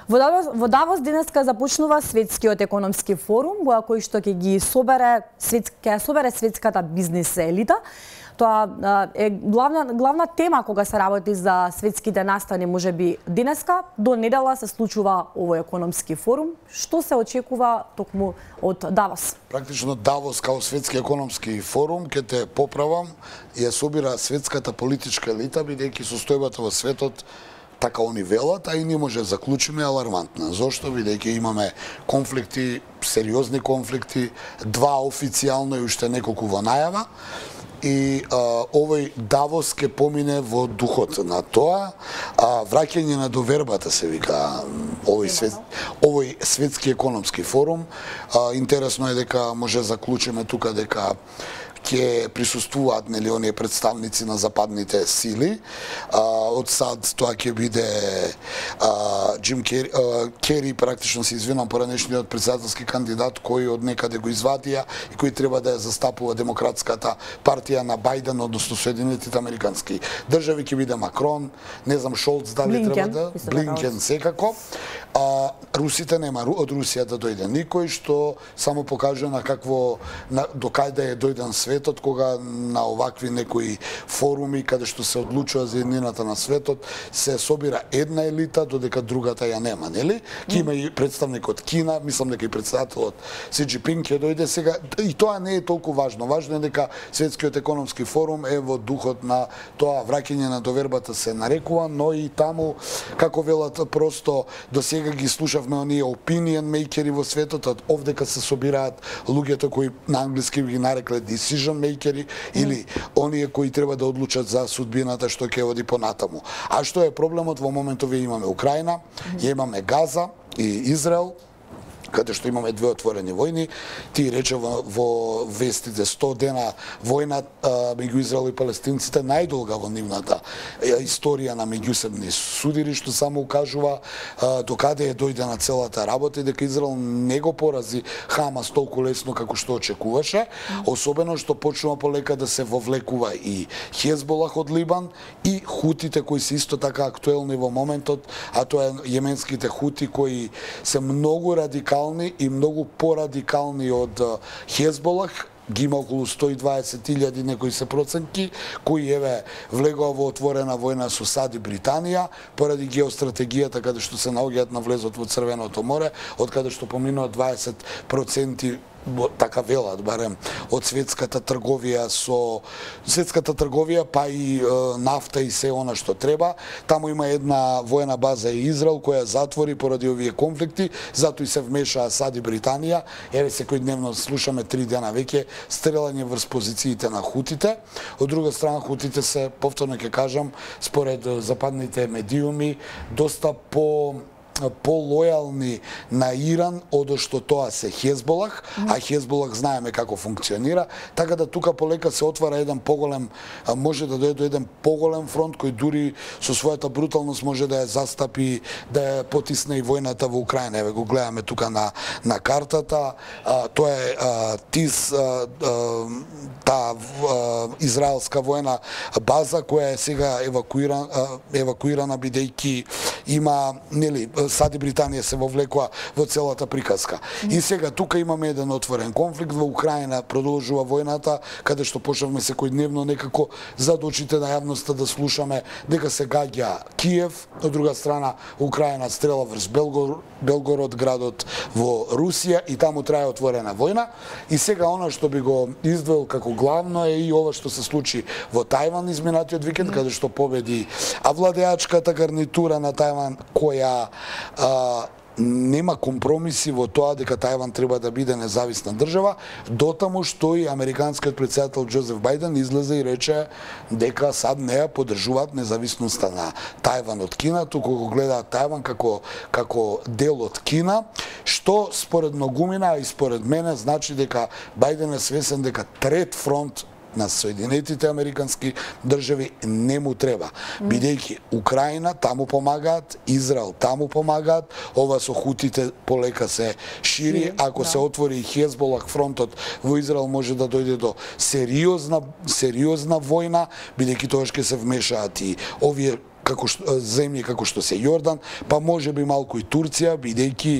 Во Давос денеска започнува светскиот економски форум, во кој што ќе ги собере светската бизнис елита. Тоа е главна тема кога се работи за светските настани, можеби денеска. До недела се случува овој економски форум. Што се очекува токму од Давос? Практично Давос као светски економски форум, ќе те поправам, ја собира светската политичка елита, бидејќи состојбата во светот така они велат, а и не може да заклучиме алармантна. Зошто? Бидејќи имаме конфликти, сериозни конфликти, два официјално и уште неколку во најава. И овој Давос ке помине во духот на тоа, враќање на довербата се вика овој светски економски форум. Интересно е дека може да заклучиме тука дека ќе присуствуваат нели оние представници на западните сили. Од САД тоа ќе биде Джим Кери, практично се извинам, поранешниот председателски кандидат кој од некаде го извадија и кој треба да ја застапува демократската партија на Бајден, односно Соединетите американски држави, ќе биде Макрон, не знам Шолц дали треба да Блинкен секако. Русите нема од Русија да дојде никој, што само покажа на какво до каде е дојден светот кога на овакви некои форуми каде што се одлучува за еднината на светот се собира една елита додека другата ја нема, нели? Ки има и представник од Кина, мислам дека и председателот Си Џинпинг ќе дојде сега, и тоа не е толку важно. Важно е дека светскиот економски форум е во духот на тоа враќање на довербата се нарекува, но и таму како велат просто до сега ги слушавме оние opinion makeri во светот, од овдека се собираат луѓето кои на англиски ги нарекле decision makeri или оние кои треба да одлучат за судбината што ќе оди понатаму. А што е проблемот во моментов? Имаме Украина, имаме Газа и Израел, каде што имаме две отворени војни. Ти рече во вестите 100 дена војна меѓу Израел и палестинците, најдолга во нивната историја на меѓусебни судири, што само укажува до каде е дојдена целата работа и дека Израел не го порази Хамас толку лесно како што очекуваше, особено што почнува полека да се вовлекува и Хезболах од Либан и хутите кои се исто така актуелни во моментот, а тоа е јеменските хути кои се многу радикални и многу порадикални од Хезболах. Ги има околу 120.000 некои се проценки, кои еве влегува во отворена војна со САД и Британија, поради геостратегијата каде што се наоѓаат на влезот во Црвеното море, од каде што поминува 20% така велат барем од светската трговија па и нафта и се она што треба. Таму има една војна база и Израел која затвори поради овие конфликти, затоа и се вмешаа САД и Британија. Еве секојдневно слушаме 3 дена веќе стрелање врз позициите на хутите. Од друга страна хутите се, повторно ќе кажам, според западните медиуми доста по-лојални на Иран од што тоа се Хезболах, а Хезболах знаеме како функционира, така да тука полека се отвара еден поголем, може да дојде до еден поголем фронт кој дури со својата бруталност може да ја застапи, да ја потисне и војната во Украина. Еве го гледаме тука на картата, тоа е таа израелска војна база која е сега евакуирана бидејќи има нели САД и Британија се вовлекува во целата приказка. И сега тука имаме еден отворен конфликт во Украина, продолжува војната, каде што почнавме секојдневно некако зад очите на јавноста да слушаме дека се гаѓа Киев, од друга страна Украина стрела врз Белгород, градот во Русија, и таму трае отворена војна. И сега она што би го издвоил како главно е и ова што се случи во Тајван изминатиот викенд, каде што победи владеачката гарнитура на Тајван, која нема компромиси во тоа дека Тајван треба да биде независна држава, дотаму што и американскиот претседател Џозеф Бајден излезе и рече дека САД не ја поддржуваат независноста на Тајван од Кина, туку го гледаат Тајван како дел од Кина, што според многумина и според мене значи дека Бајден е свесен дека трет фронт на Соединетите американски држави не му треба. Бидејќи Украина таму помагаат, Израел таму помагаат, ова со хутите полека се шири, ако се отвори Хезболах фронтот во Израел може да дојде до сериозна војна, бидејќи тоа ќе се вмешаат и овие земји како што се Јордан, па можеби малку и Турција, бидејќи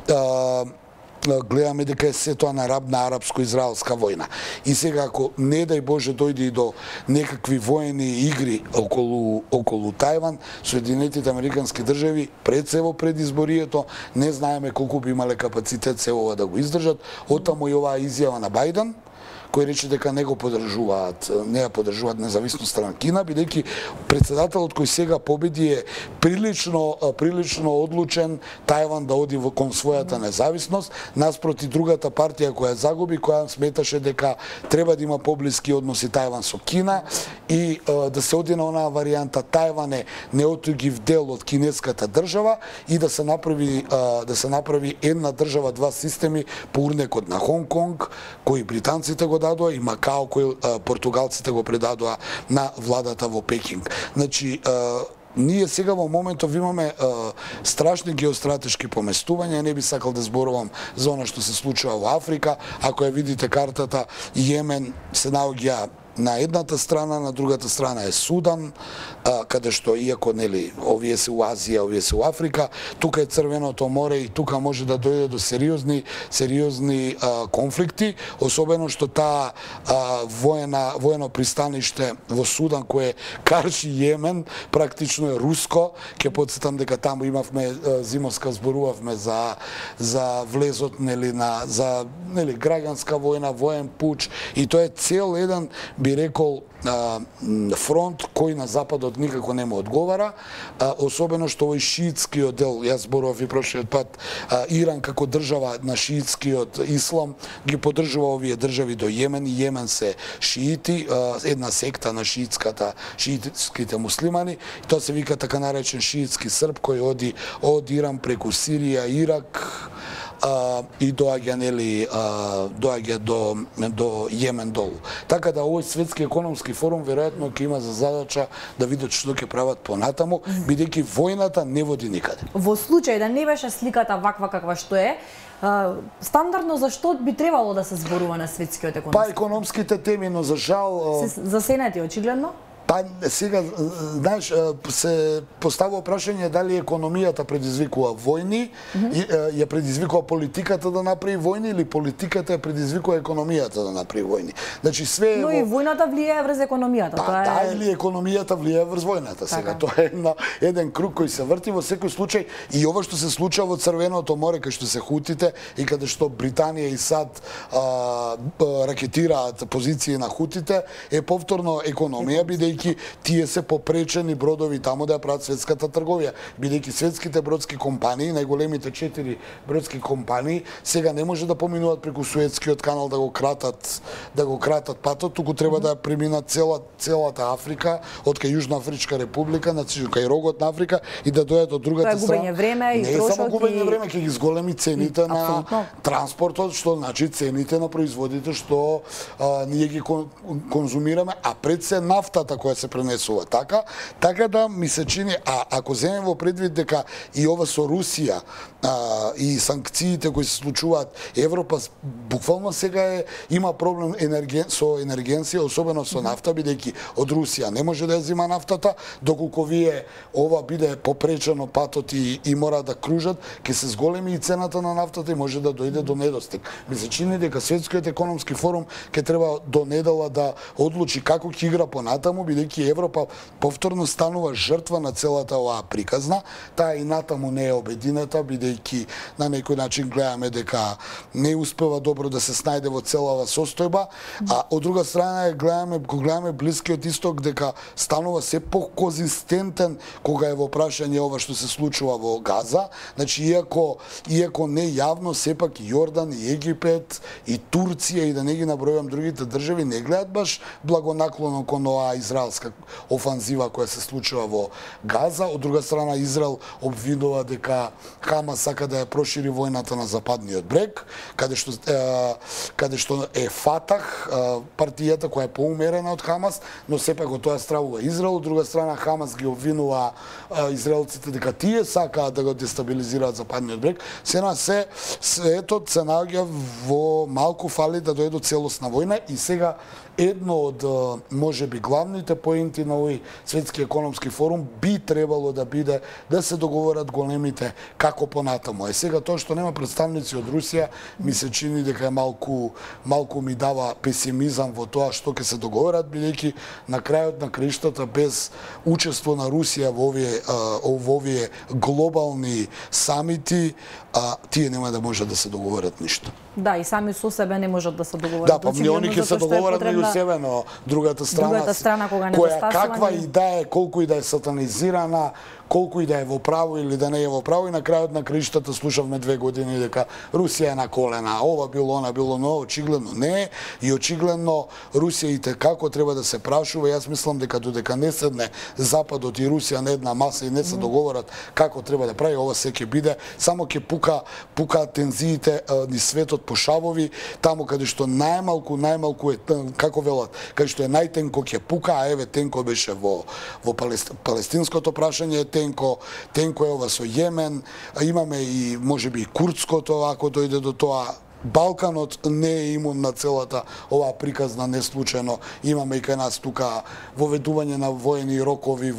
гледаме дека е се тоа на арапско-израелска војна. И сега ако не дај Боже дојде и до некакви воени игри околу Тајван, Соединетите Американски држави пред се во предизборието не знаеме колку би имале капацитет се ова да го издржат. Оттаму и оваа изјава на Бајден, кој рече дека не ја поддржуваат независноста на Кина, бидејќи председателот кој сега победи е прилично одлучен Тајван да оди кон својата независност, наспроти другата партија која загуби, која сметаше дека треба да има поблиски односи Тајван со Кина и да се оди на онаа варијанта Тајван е неотугив дел од кинеската држава и да се направи една држава, два системи по урнекот на Хонг Конг, кој британците го дадоа, и Макао кој португалците го предадоа на владата во Пекинг. Значи, ние сега во моментов имаме страшни геостратешки поместувања, не би сакал да зборувам за она што се случува во Африка. Ако ја видите картата, Јемен се наоѓа на едната страна, на другата страна е Судан, каде што иако нели овие се у Азија, овие се у Африка, тука е Црвеното море и тука може да дојде до сериозни конфликти, особено што таа воено пристаниште во Судан кое карши Јемен практично е руско. Ќе потсетам дека таму имавме зимовска зборувавме за влезот нели за граѓанска војна, воен пуч, и тоа е цел еден, би рекол, фронт кој на Западот никако не му одговара, особено што овој шиитскиот дел, јас зборував и прошлиот пат, Иран како држава на шиитскиот ислам ги поддржува овие држави до Јемен, и Јемен се шиити, една секта на шиитските муслимани, и тоа се вика така наречен шиитски срп, кој оди од Иран преку Сирија, Ирак, и доаѓа до Јемен долу. Така да овој светски економски форум веројатно ќе има за задача да видат што ќе прават понатаму, бидејќи војната не води никаде. Во случај да не беше сликата ваква каква што е, стандардно зашто би требало да се зборува на светскиот економски? Па економските теми, но за жал засенати очигледно? Па сега, знаеш, се поставува прашање дали економијата предизвикува војни, ја предизвикува политиката да направи војни, или политиката ја предизвикува економијата да направи војни. Значи све Но и војната влијае врз економијата. Па да, или економијата влијае врз војната. Сега тоа е еден круг кој се врти во секој случај, и ова што се случува во Црвеното море, кај што се хутите и каде што Британија и САД ракетираат позиции на хутите, е повторно економија, бидејќи тие се попречени бродови таму да ја прават светската трговија, бидејќи светските бродски компании, најголемите 4 бродски компании, сега не може да поминуваат преку Суетскиот канал да го кратат патот, туку треба да преминат целата Африка, од кај Јужноафричка република, кај рогот на Африка, и да дојдат од другата страна. Тоа е губење време и трошок. Не е само губење време, ќе ги зголеми цените на транспортот, што значи цените на производите што ние ги конзумираме, а пред се нафтата која се пренесува така да ми се чини, ако земеме во предвид дека и ова со Русија и санкциите кои се случуваат, Европа буквално сега има проблем со енергенција, особено со нафта, бидејќи од Русија не може да ја зима нафтата, доколку вие ова биде попречено патот и мора да кружат, ќе се зголеми и цената на нафтата и може да дојде до недостиг. Ми се чини дека Светскиот економски форум ќе треба до недела да одлучи како ќе игра понатаму, бидејќи Европа повторно станува жртва на целата оваа приказна. Таа и натаму не е обединета, бидејќи на некој начин гледаме дека не успева добро да се снајде во целава состојба, а од друга страна гледаме Блискиот исток дека станува се поконзистентен кога е во прашање ова што се случува во Газа. Значи, иако не јавно, сепак и Јордан, и Египет, и Турција, и да не ги набројувам другите држави, не гледат баш благонаклоно кон оваа израелска офанзива која се случува во Газа. Од друга страна, Израел обвинува дека Хамас сака да ја прошири војната на западниот брег, каде што е Фатах, партијата која е поумерена од Хамас, но сепак од тоа стравува Израел. Од друга страна, Хамас ги обвинува израелците дека тие сакаат да го дестабилизираат западниот брег. Светот се наоѓа во малку фали да дојде до целосна војна, и сега едно од можеби главните поенти на овој светски економски форум би требало да биде да се договорат големите како понатаму. Сега тоа што нема представници од Русија ми се чини дека е малку ми дава песимизам во тоа што ќе се договорат, бидејќи на крајот на краиштата без учество на Русија во овие глобални самити, тие нема да можат да се договорат ништо. Да, и сами со себе не можат да се договорат. Да, па они ќе се договорат меѓу себе, но другата страна кога која каква и да е, колку и да е сатанизирана, колку и да е во право или да не е во право, и на крајот на краиштата слушавме 2 години дека Русија е на колена, ова било, она било, но очигледно не е, и очигледно Русија и како треба да се прашува. Јас мислам дека додека не седне Западот и Русија на една маса и не се договорат како треба да прави, ова се ќе биде, само ќе пука тензиите низ светот по шавови, таму каде што најмалку е, како велат, каде што е најтенко ќе пука, а еве тенко беше во палестинското прашање, тенко е ова со Јемен, имаме и можеби и курдското, ако дојде до тоа. Балканот не е имун на целата оваа приказна, неслучајно имаме и кај нас тука воведување на воени рокови,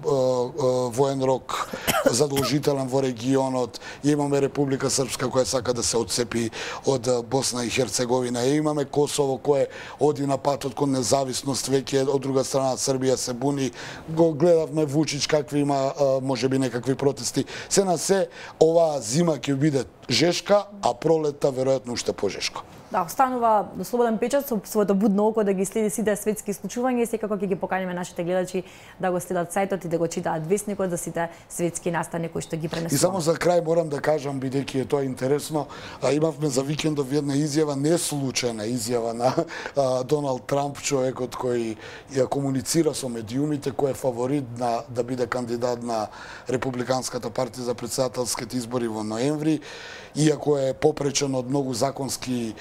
воен рок задолжителен во регионот, имаме Република Српска која сака да се отцепи од Босна и Херцеговина, имаме Косово кое оди на патот кон независност, веќе од друга страна Србија се буни, го гледавме Вучич какви има можеби некакви протести. Се на се оваа зима ќе биде жешка, а пролетта веројатно уште пожешко. Да, останува слободен печат со своето будно око да ги следи сите светски случувања и секако ќе ги поканиме нашите гледачи да го следат сајтот и да го читаат весникот за сите светски настани кои што ги пренесуваме. И само за крај морам да кажам, бидејќи е тоа интересно, имавме за викендов една изјава, неслучајна изјава на Доналд Трамп, човекот кој ја комуницира со медиумите, кој е фаворит да биде кандидат на Републиканската партија за претседателските избори во ноември, иако е попречен од многу законски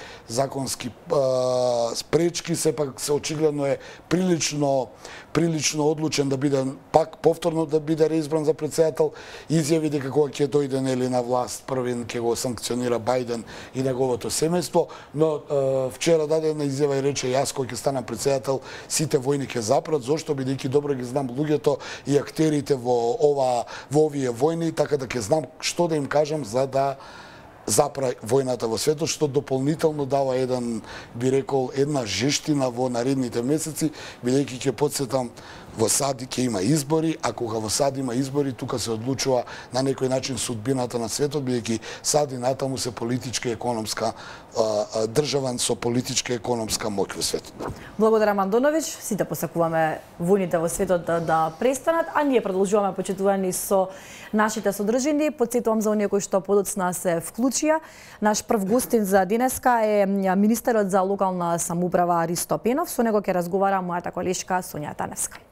спречки, сепак се очигледно е прилично одлучен да биде пак повторно да биде реизбран за претседател. Изјави дека кога ќе дојде нели на власт првин ќе го санкционира Бајден и неговото семејство, но вчера даде една изјава и рече јас кога ќе станам претседател сите војни ќе запрат, зошто бидејќи добро ги знам луѓето и актерите во овие војни, така да ќе знам што да им кажам за да запра војната во светот, што дополнително дава една жештина во наредните месеци, бидејќи ќе потсетам, во САД ќе има избори, а кога во САД има избори, тука се одлучува на некој начин судбината на светот, бидејќи САД и натаму се политичка и економска држава со политичка и економска моќ во светот. Благодарам, Андоновиќ. Сите посакуваме војните во светот да престанат, а ние продолжуваме почитувани со нашите содржини. Потсетувам за оние кои што подоцна се вклучија. Наш прв гостин за денеска е министерот за локална самоуправа Ристо Пенов. Со него ќе разговара мојата колешка Сонја Таневска.